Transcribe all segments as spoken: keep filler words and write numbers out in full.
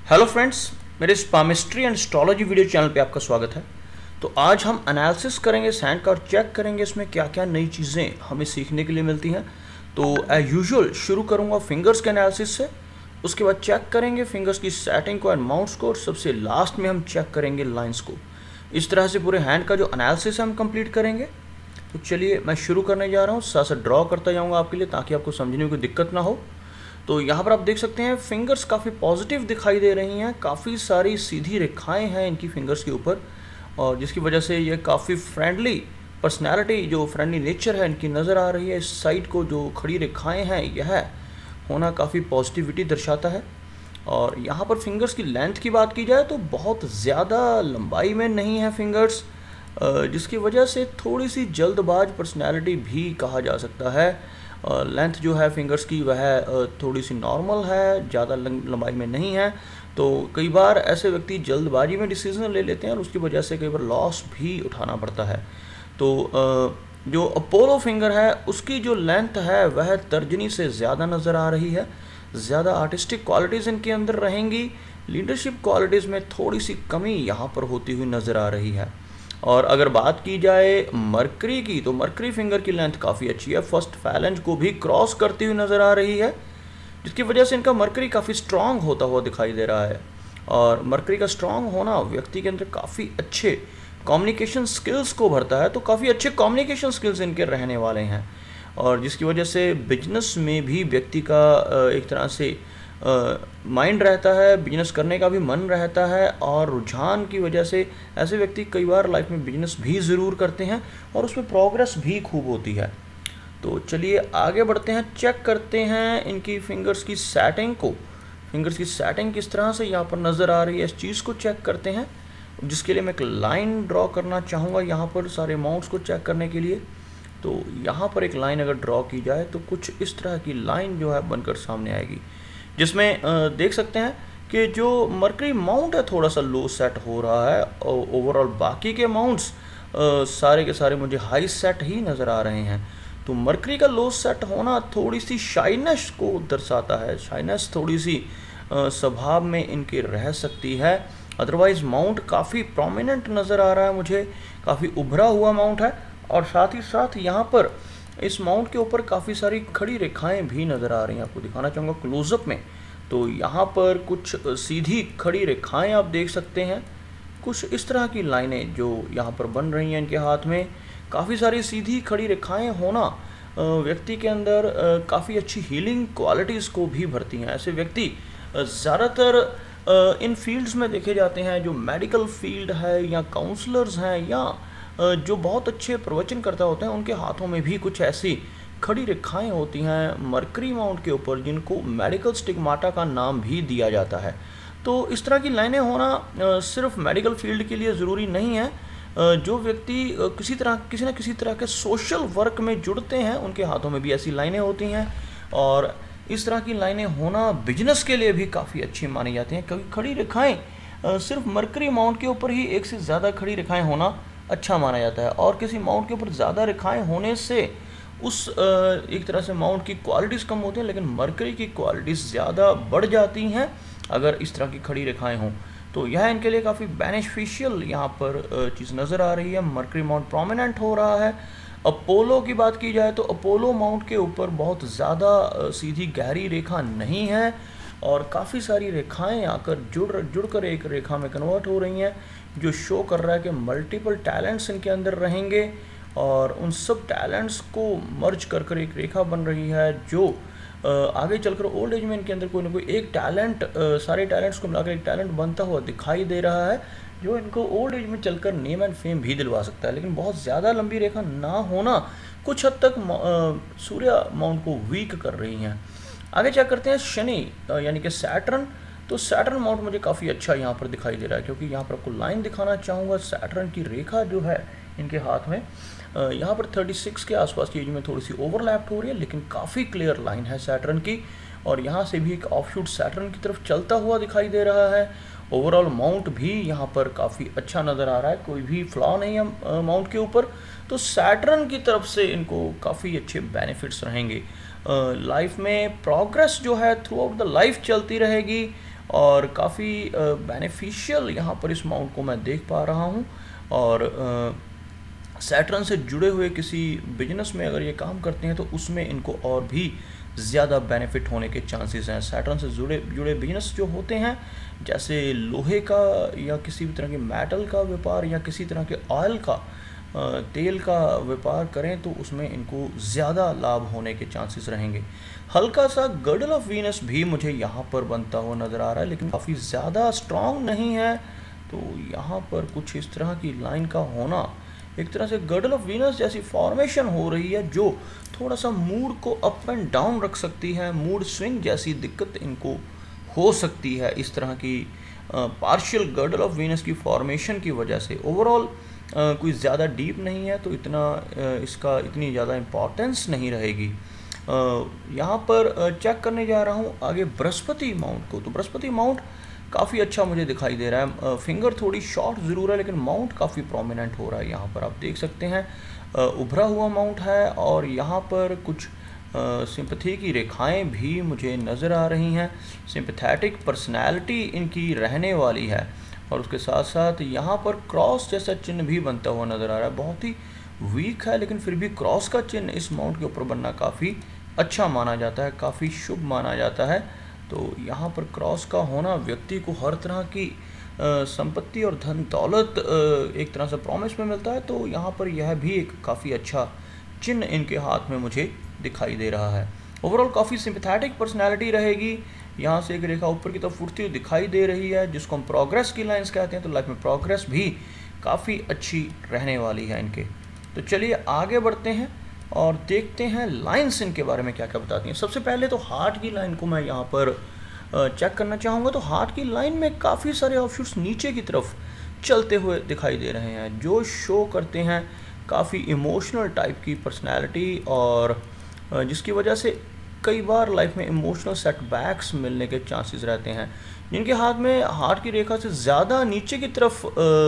Hello friends, मेरे palmistry and astrology video channel पे आपका स्वागत है। तो आज हम एनालिसिस करेंगे सैंड का और चेक करेंगे इसमें क्या क्या नई चीज़ें हमें सीखने के लिए मिलती हैं। तो एज यूजुअल शुरू करूंगा फिंगर्स के एनालिसिस से, उसके बाद चेक करेंगे फिंगर्स की सेटिंग को एंड माउंट्स को, और सबसे लास्ट में हम चेक करेंगे लाइन्स को। इस तरह से पूरे हैंड का जो एनालिसिस है हम कंप्लीट करेंगे। तो चलिए मैं शुरू करने जा रहा हूँ, साथ साथ ड्रॉ करता जाऊँगा आपके लिए ताकि आपको समझने में कोई दिक्कत ना हो। तो यहाँ पर आप देख सकते हैं फिंगर्स काफ़ी पॉजिटिव दिखाई दे रही हैं, काफ़ी सारी सीधी रेखाएं हैं इनकी फिंगर्स के ऊपर, और जिसकी वजह से ये काफ़ी फ्रेंडली पर्सनैलिटी, जो फ्रेंडली नेचर है इनकी नज़र आ रही है। इस साइड को जो खड़ी रेखाएं हैं यह होना काफ़ी पॉजिटिविटी दर्शाता है। और यहाँ पर फिंगर्स की लेंथ की बात की जाए तो बहुत ज़्यादा लंबाई में नहीं है फिंगर्स, जिसकी वजह से थोड़ी सी जल्दबाज पर्सनैलिटी भी कहा जा सकता है। लेंथ जो है फिंगर्स की वह थोड़ी सी नॉर्मल है, ज़्यादा लंबाई में नहीं है। तो कई बार ऐसे व्यक्ति जल्दबाजी में डिसीजन ले लेते हैं और उसकी वजह से कई बार लॉस भी उठाना पड़ता है। तो जो अपोलो फिंगर है उसकी जो लेंथ है वह तर्जनी से ज़्यादा नज़र आ रही है। ज़्यादा आर्टिस्टिक क्वालिटीज़ इनके अंदर रहेंगी, लीडरशिप क्वालिटीज़ में थोड़ी सी कमी यहाँ पर होती हुई नज़र आ रही है। और अगर बात की जाए मरकरी की, तो मरकरी फिंगर की लेंथ काफ़ी अच्छी है, फर्स्ट फैलेंज को भी क्रॉस करती हुई नज़र आ रही है, जिसकी वजह से इनका मरकरी काफ़ी स्ट्रांग होता हुआ दिखाई दे रहा है। और मरकरी का स्ट्रांग होना व्यक्ति के अंदर काफ़ी अच्छे कम्युनिकेशन स्किल्स को भरता है, तो काफ़ी अच्छे कम्युनिकेशन स्किल्स इनके रहने वाले हैं, और जिसकी वजह से बिजनेस में भी व्यक्ति का एक तरह से माइंड रहता है, बिजनेस करने का भी मन रहता है, और रुझान की वजह से ऐसे व्यक्ति कई बार लाइफ में बिजनेस भी ज़रूर करते हैं और उसमें प्रोग्रेस भी खूब होती है। तो चलिए आगे बढ़ते हैं, चेक करते हैं इनकी फिंगर्स की सेटिंग को। फिंगर्स की सेटिंग किस तरह से यहाँ पर नज़र आ रही है, इस चीज़ को चेक करते हैं, जिसके लिए मैं एक लाइन ड्रॉ करना चाहूँगा यहाँ पर सारे अमाउंट्स को चेक करने के लिए। तो यहाँ पर एक लाइन अगर ड्रॉ की जाए तो कुछ इस तरह की लाइन जो है बनकर सामने आएगी, जिसमें देख सकते हैं कि जो मरकरी माउंट है थोड़ा सा लो सेट हो रहा है, और ओवरऑल बाकी के माउंट्स सारे के सारे मुझे हाई सेट ही नज़र आ रहे हैं। तो मरकरी का लो सेट होना थोड़ी सी शाइनेस को दर्शाता है, शाइनेस थोड़ी सी स्वभाव में इनके रह सकती है। अदरवाइज़ माउंट काफ़ी प्रोमिनेंट नज़र आ रहा है मुझे, काफ़ी उभरा हुआ माउंट है, और साथ ही साथ यहाँ पर इस माउंट के ऊपर काफ़ी सारी खड़ी रेखाएं भी नज़र आ रही हैं। आपको दिखाना चाहूँगा क्लोजअप में। तो यहाँ पर कुछ सीधी खड़ी रेखाएं आप देख सकते हैं, कुछ इस तरह की लाइनें जो यहाँ पर बन रही हैं इनके हाथ में। काफ़ी सारी सीधी खड़ी रेखाएं होना व्यक्ति के अंदर काफ़ी अच्छी हीलिंग क्वालिटीज़ को भी भरती हैं। ऐसे व्यक्ति ज़्यादातर इन फील्ड्स में देखे जाते हैं, जो मेडिकल फील्ड है या काउंसलर्स हैं या जो बहुत अच्छे प्रवचन करता होते हैं, उनके हाथों में भी कुछ ऐसी खड़ी रेखाएं होती हैं मरकरी माउंट के ऊपर, जिनको मेडिकल स्टिग्माटा का नाम भी दिया जाता है। तो इस तरह की लाइनें होना सिर्फ मेडिकल फील्ड के लिए ज़रूरी नहीं है। जो व्यक्ति किसी तरह किसी न किसी तरह के सोशल वर्क में जुड़ते हैं उनके हाथों में भी ऐसी लाइनें होती हैं, और इस तरह की लाइनें होना बिजनेस के लिए भी काफ़ी अच्छी मानी जाती हैं। क्योंकि खड़ी रेखाएँ सिर्फ मरकरी माउंट के ऊपर ही एक से ज़्यादा खड़ी रेखाएँ होना अच्छा माना जाता है, और किसी माउंट के ऊपर ज़्यादा रेखाएं होने से उस एक तरह से माउंट की क्वालिटीज़ कम होती हैं, लेकिन मरकरी की क्वालिटीज़ ज़्यादा बढ़ जाती हैं अगर इस तरह की खड़ी रेखाएं हों। तो यह इनके लिए काफ़ी बेनिफिशियल यहाँ पर चीज़ नज़र आ रही है। मरकरी माउंट प्रोमिनेंट हो रहा है। अपोलो की बात की जाए तो अपोलो माउंट के ऊपर बहुत ज़्यादा सीधी गहरी रेखा नहीं है, और काफ़ी सारी रेखाएं आकर जुड़ जुड़कर एक रेखा में कन्वर्ट हो रही हैं, जो शो कर रहा है कि मल्टीपल टैलेंट्स इनके अंदर रहेंगे, और उन सब टैलेंट्स को मर्ज कर कर एक रेखा बन रही है, जो आगे चलकर ओल्ड एज में इनके अंदर कोई ना कोई एक टैलेंट, सारे टैलेंट्स को मिलाकर एक टैलेंट बनता हुआ दिखाई दे रहा है, जो इनको ओल्ड एज में चलकर नेम एंड फेम भी दिलवा सकता है। लेकिन बहुत ज़्यादा लंबी रेखा ना होना कुछ हद तक सूर्य माउंट को वीक कर रही हैं। आगे चेक करते हैं शनि यानी कि सैटर्न। तो सैटर्न माउंट मुझे काफ़ी अच्छा यहाँ पर दिखाई दे रहा है, क्योंकि यहाँ पर आपको लाइन दिखाना चाहूँगा। सैटर्न की रेखा जो है इनके हाथ में यहाँ पर छत्तीस के आसपास की एज में थोड़ी सी ओवरलैप हो रही है, लेकिन काफ़ी क्लियर लाइन है सैटर्न की, और यहाँ से भी एक ऑफशूट सैटर्न की तरफ चलता हुआ दिखाई दे रहा है। ओवरऑल माउंट भी यहाँ पर काफ़ी अच्छा नज़र आ रहा है, कोई भी फ्लॉ नहीं है माउंट के ऊपर। तो सैटर्न की तरफ से इनको काफ़ी अच्छे बेनिफिट्स रहेंगे। लाइफ में प्रोग्रेस जो है थ्रू आउट द लाइफ चलती रहेगी, और काफ़ी बेनिफिशियल यहाँ पर इस माउंट को मैं देख पा रहा हूँ। और सैटर्न से जुड़े हुए किसी बिजनेस में अगर ये काम करते हैं तो उसमें इनको और भी ज़्यादा बेनिफिट होने के चांसेस हैं। सैटर्न से जुड़े जुड़े बिजनेस जो होते हैं, जैसे लोहे का या किसी भी तरह के मेटल का व्यापार या किसी तरह के ऑयल का, तेल का व्यापार करें तो उसमें इनको ज़्यादा लाभ होने के चांसेस रहेंगे। हल्का सा गर्डल ऑफ वीनस भी मुझे यहाँ पर बनता हुआ नज़र आ रहा है, लेकिन काफ़ी ज़्यादा स्ट्रॉन्ग नहीं है। तो यहाँ पर कुछ इस तरह की लाइन का होना, एक तरह से गर्डल ऑफ वीनस जैसी फॉर्मेशन हो रही है, जो थोड़ा सा मूड को अप एंड डाउन रख सकती है। मूड स्विंग जैसी दिक्कत इनको हो सकती है इस तरह की पार्शियल गर्डल ऑफ वीनस की फॉर्मेशन की वजह से। ओवरऑल कोई ज़्यादा डीप नहीं है, तो इतना uh, इसका इतनी ज़्यादा इम्पॉर्टेंस नहीं रहेगी। uh, यहाँ पर uh, चेक करने जा रहा हूँ आगे बृहस्पति माउंट को। तो बृहस्पति माउंट काफ़ी अच्छा मुझे दिखाई दे रहा है। फिंगर थोड़ी शॉर्ट ज़रूर है, लेकिन माउंट काफ़ी प्रोमिनेंट हो रहा है। यहाँ पर आप देख सकते हैं उभरा हुआ माउंट है, और यहाँ पर कुछ सिंपैथी की रेखाएं भी मुझे नज़र आ रही हैं। सिंपैथेटिक पर्सनैलिटी इनकी रहने वाली है, और उसके साथ साथ यहाँ पर क्रॉस जैसा चिन्ह भी बनता हुआ नज़र आ रहा है। बहुत ही वीक है, लेकिन फिर भी क्रॉस का चिन्ह इस माउंट के ऊपर बनना काफ़ी अच्छा माना जाता है, काफ़ी शुभ माना जाता है। तो यहाँ पर क्रॉस का होना व्यक्ति को हर तरह की संपत्ति और धन दौलत एक तरह से प्रॉमिस में मिलता है। तो यहाँ पर यह भी एक काफ़ी अच्छा चिन्ह इनके हाथ में मुझे दिखाई दे रहा है। ओवरऑल काफ़ी सिंपैथेटिक पर्सनैलिटी रहेगी। यहाँ से एक रेखा ऊपर की तरफ उठती हुई दिखाई दे रही है, जिसको हम प्रोग्रेस की लाइंस कहते हैं। तो लाइफ में प्रोग्रेस भी काफ़ी अच्छी रहने वाली है इनके। तो चलिए आगे बढ़ते हैं और देखते हैं लाइंस इनके बारे में क्या क्या बताती हैं। सबसे पहले तो हार्ट की लाइन को मैं यहाँ पर चेक करना चाहूँगा। तो हार्ट की लाइन में काफ़ी सारे ऑफशूट्स नीचे की तरफ चलते हुए दिखाई दे रहे हैं, जो शो करते हैं काफ़ी इमोशनल टाइप की पर्सनैलिटी, और जिसकी वजह से कई बार लाइफ में इमोशनल सेटबैक्स मिलने के चांसेस रहते हैं। जिनके हाथ में हार्ट की रेखा से ज़्यादा नीचे की तरफ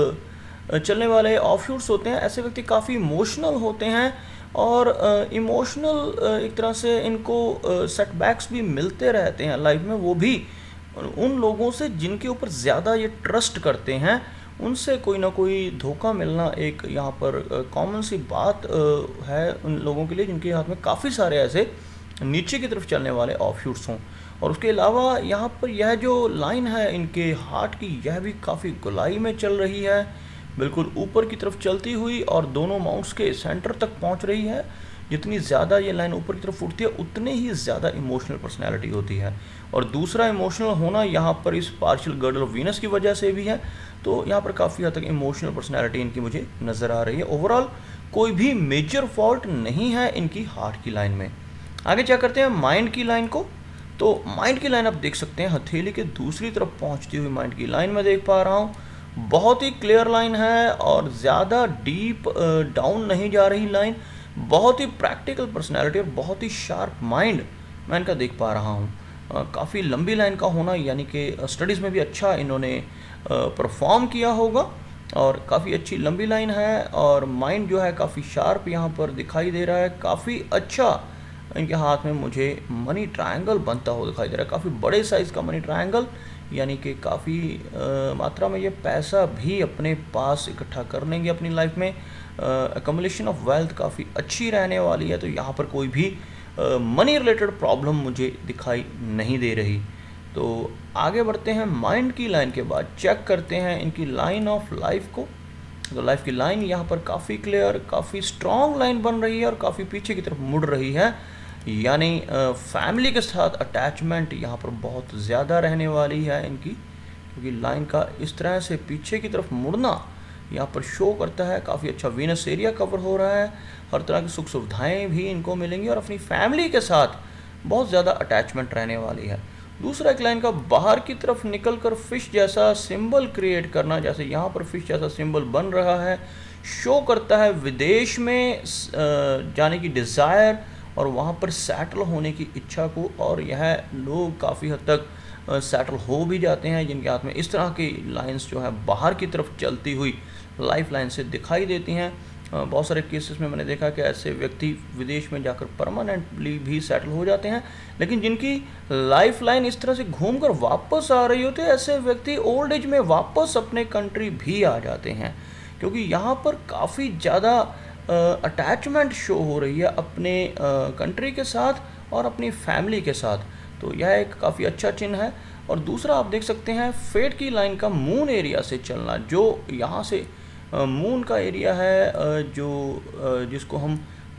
चलने वाले ऑफशूट्स होते हैं, ऐसे व्यक्ति काफ़ी इमोशनल होते हैं, और इमोशनल uh, एक तरह से इनको सेटबैक्स uh, भी मिलते रहते हैं लाइफ में। वो भी उन लोगों से जिनके ऊपर ज़्यादा ये ट्रस्ट करते हैं, उनसे कोई ना कोई धोखा मिलना एक यहाँ पर कॉमन uh, सी बात uh, है उन लोगों के लिए जिनके हाथ में काफ़ी सारे ऐसे नीचे की तरफ चलने वाले ऑफशूट्स हों। और उसके अलावा यहाँ पर यह जो लाइन है इनके हार्ट की, यह भी काफ़ी गोलाई में चल रही है, बिल्कुल ऊपर की तरफ चलती हुई, और दोनों माउंट्स के सेंटर तक पहुंच रही है। जितनी ज़्यादा ये लाइन ऊपर की तरफ उठती है, उतनी ही ज़्यादा इमोशनल पर्सनैलिटी होती है। और दूसरा इमोशनल होना यहाँ पर इस पार्शियल गर्डल ऑफ वीनस की वजह से भी है। तो यहाँ पर काफ़ी हद तक इमोशनल पर्सनैलिटी इनकी मुझे नज़र आ रही है। ओवरऑल कोई भी मेजर फॉल्ट नहीं है इनकी हार्ट की लाइन में। आगे क्या करते हैं माइंड की लाइन को। तो माइंड की लाइन आप देख सकते हैं, हथेली के दूसरी तरफ पहुँचती हुई माइंड की लाइन में देख पा रहा हूँ। बहुत ही क्लियर लाइन है, और ज़्यादा डीप डाउन नहीं जा रही लाइन। बहुत ही प्रैक्टिकल पर्सनैलिटी और बहुत ही शार्प माइंड मैं इनका देख पा रहा हूँ। काफ़ी लंबी लाइन का होना, यानी कि स्टडीज़ में भी अच्छा इन्होंने परफॉर्म किया होगा, और काफ़ी अच्छी लंबी लाइन है। और माइंड जो है काफ़ी शार्प यहाँ पर दिखाई दे रहा है। काफ़ी अच्छा इनके हाथ में मुझे मनी ट्रायंगल बनता हुआ दिखाई दे रहा है, काफ़ी बड़े साइज़ का मनी ट्रायंगल, यानी कि काफ़ी मात्रा में ये पैसा भी अपने पास इकट्ठा कर लेंगे अपनी लाइफ में। अकमुलेशन ऑफ वेल्थ काफ़ी अच्छी रहने वाली है। तो यहाँ पर कोई भी मनी रिलेटेड प्रॉब्लम मुझे दिखाई नहीं दे रही। तो आगे बढ़ते हैं माइंड की लाइन के बाद चेक करते हैं इनकी लाइन ऑफ लाइफ को। तो लाइफ की लाइन यहाँ पर काफ़ी क्लियर, काफ़ी स्ट्रॉन्ग लाइन बन रही है, और काफ़ी पीछे की तरफ मुड़ रही है। यानी फैमिली के साथ अटैचमेंट यहाँ पर बहुत ज़्यादा रहने वाली है इनकी, क्योंकि लाइन का इस तरह से पीछे की तरफ मुड़ना यहाँ पर शो करता है। काफ़ी अच्छा वीनस एरिया कवर हो रहा है, हर तरह की सुख सुविधाएँ भी इनको मिलेंगी, और अपनी फैमिली के साथ बहुत ज़्यादा अटैचमेंट रहने वाली है। दूसरा एक लाइन का बाहर की तरफ निकल कर फिश जैसा सिंबल क्रिएट करना, जैसे यहाँ पर फिश जैसा सिंबल बन रहा है, शो करता है विदेश में जाने की डिज़ायर और वहाँ पर सेटल होने की इच्छा को। और यह लोग काफ़ी हद तक सेटल हो भी जाते हैं जिनके हाथ में इस तरह की लाइंस जो है बाहर की तरफ चलती हुई लाइफ लाइन से दिखाई देती हैं। बहुत सारे केसेस में मैंने देखा कि ऐसे व्यक्ति विदेश में जाकर परमानेंटली भी सेटल हो जाते हैं, लेकिन जिनकी लाइफ लाइन इस तरह से घूमकर वापस आ रही होती है, ऐसे व्यक्ति ओल्ड एज में वापस अपने कंट्री भी आ जाते हैं, क्योंकि यहाँ पर काफ़ी ज़्यादा अटैचमेंट शो हो रही है अपने कंट्री के साथ और अपनी फैमिली के साथ। तो यह एक काफ़ी अच्छा चिन्ह है। और दूसरा आप देख सकते हैं फेट की लाइन का मून एरिया से चलना, जो यहाँ से मून का एरिया है, जो जिसको हम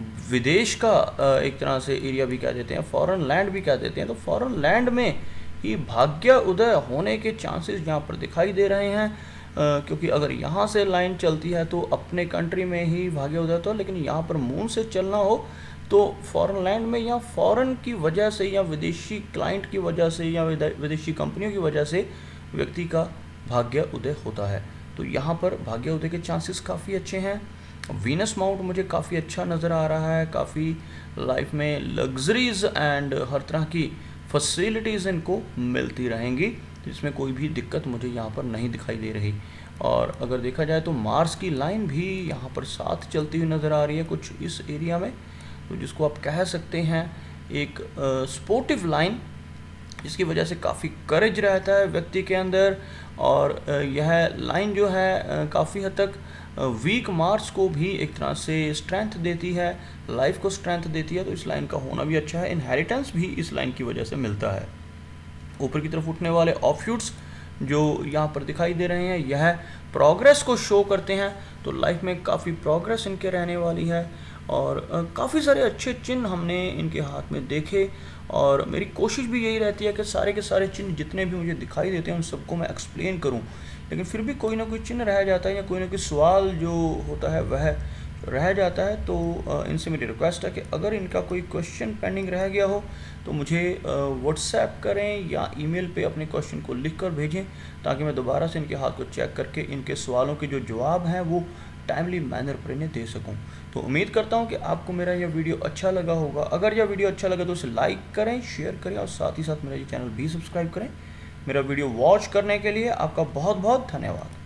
विदेश का एक तरह से एरिया भी कह देते हैं, फॉरेन लैंड भी कह देते हैं। तो फॉरेन लैंड में ही भाग्य उदय होने के चांसेस यहाँ पर दिखाई दे रहे हैं, क्योंकि अगर यहाँ से लाइन चलती है तो अपने कंट्री में ही भाग्य उदय होता है, लेकिन यहाँ पर मून से चलना हो तो फॉरेन लैंड में या फॉरेन की वजह से या विदेशी क्लाइंट की वजह से या विदेशी कंपनियों की वजह से व्यक्ति का भाग्य उदय होता है। तो यहाँ पर भाग्य उदय के चांसेस काफ़ी अच्छे हैं। वीनस माउंट मुझे काफ़ी अच्छा नज़र आ रहा है, काफ़ी लाइफ में लग्जरीज एंड हर तरह की फैसिलिटीज़ इनको मिलती रहेंगी, जिसमें कोई भी दिक्कत मुझे यहाँ पर नहीं दिखाई दे रही। और अगर देखा जाए तो मार्स की लाइन भी यहाँ पर साथ चलती हुई नज़र आ रही है कुछ इस एरिया में, तो जिसको आप कह सकते हैं एक स्पोर्टिव लाइन, जिसकी वजह से काफ़ी करेज रहता है व्यक्ति के अंदर। और यह लाइन जो है काफ़ी हद तक वीक मार्स को भी एक तरह से स्ट्रेंथ देती है, लाइफ को स्ट्रेंथ देती है। तो इस लाइन का होना भी अच्छा है। इनहेरिटेंस भी इस लाइन की वजह से मिलता है। ऊपर की तरफ उठने वाले ऑफशूट्स जो यहाँ पर दिखाई दे रहे हैं, यह प्रोग्रेस को शो करते हैं। तो लाइफ में काफ़ी प्रोग्रेस इनके रहने वाली है और काफ़ी सारे अच्छे चिन्ह हमने इनके हाथ में देखे। और मेरी कोशिश भी यही रहती है कि सारे के सारे चिन्ह जितने भी मुझे दिखाई देते हैं उन सबको मैं एक्सप्लेन करूं, लेकिन फिर भी कोई ना कोई चिन्ह रह जाता है या कोई ना कोई सवाल जो होता है वह रह जाता है। तो इनसे मेरी रिक्वेस्ट है कि अगर इनका कोई क्वेश्चन पेंडिंग रह गया हो तो मुझे व्हाट्सएप करें या ईमेल पे अपने क्वेश्चन को लिख कर भेजें, ताकि मैं दोबारा से इनके हाथ को चेक करके इनके सवालों के जो जवाब हैं वो टाइमली मैनर पर इन्हें दे सकूं। तो उम्मीद करता हूं कि आपको मेरा यह वीडियो अच्छा लगा होगा। अगर यह वीडियो अच्छा लगा तो उसे लाइक करें, शेयर करें और साथ ही साथ मेरा ये चैनल भी सब्सक्राइब करें। मेरा वीडियो वॉच करने के लिए आपका बहुत बहुत धन्यवाद।